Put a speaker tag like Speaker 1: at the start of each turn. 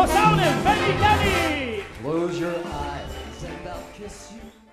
Speaker 1: Sound and Benny Kenny.
Speaker 2: Close your eyes and I'll kiss you.